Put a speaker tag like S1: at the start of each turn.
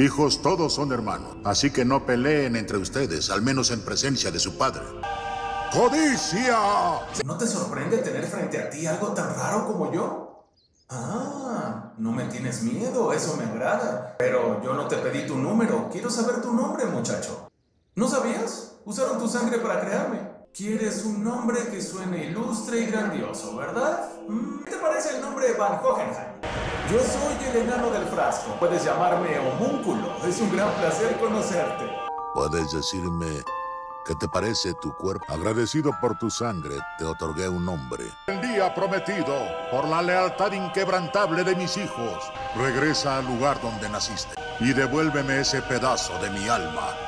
S1: Hijos todos son hermanos, así que no peleen entre ustedes, al menos en presencia de su padre. ¡Codicia!
S2: ¿No te sorprende tener frente a ti algo tan raro como yo? Ah, no me tienes miedo, eso me agrada. Pero yo no te pedí tu número, quiero saber tu nombre, muchacho. ¿No sabías? Usaron tu sangre para crearme. Quieres un nombre que suene ilustre y grandioso, ¿verdad? ¿Qué te parece el nombre Van Hohenheim? Yo soy el enano del frasco. Puedes llamarme homúnculo. Es un gran placer conocerte.
S1: ¿Puedes decirme qué te parece tu cuerpo? Agradecido por tu sangre, te otorgué un nombre. El día prometido, por la lealtad inquebrantable de mis hijos, regresa al lugar donde naciste y devuélveme ese pedazo de mi alma.